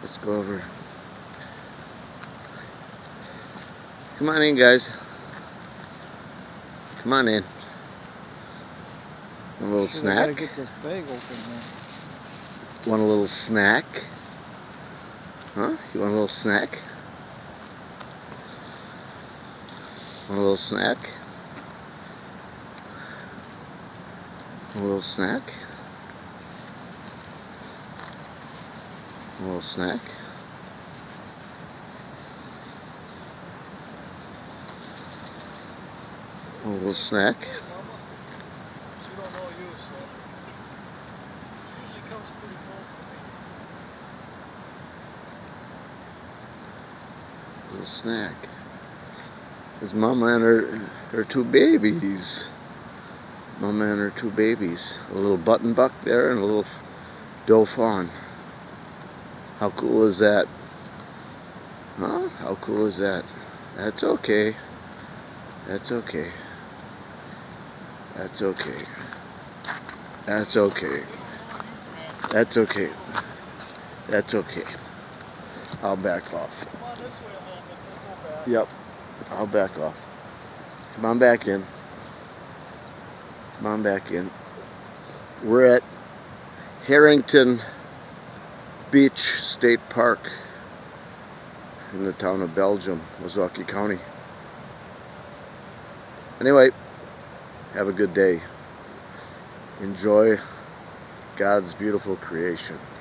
Let's go over. Come on in, guys. Come on in. A little snack. I gotta get this bag open now. Want a little snack? Huh? You want a little snack? Want a little snack? A little snack? A little snack? A little snack? She don't know you, so she usually comes pretty close to me. A little snack. There's Mama and her two babies. Mama and her two babies. A little button buck there and a little doe fawn. How cool is that? Huh? How cool is that? That's okay. That's okay. That's okay. That's okay. That's okay. That's okay. I'll back off. Come on this way a little bit, then go back. Yep. I'll back off. Come on back in. Come on back in. We're at Harrington Beach State Park in the town of Belgium, Ozaukee County. Anyway, have a good day. Enjoy God's beautiful creation.